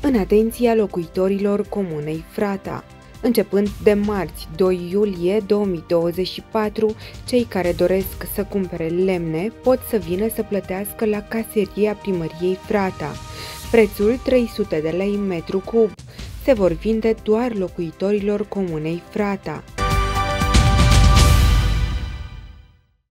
în atenția locuitorilor comunei Frata. Începând de marți, 2 iulie 2024, cei care doresc să cumpere lemne pot să vină să plătească la caseria primăriei Frata. Prețul 300 de lei metru cub se vor vinde doar locuitorilor comunei Frata.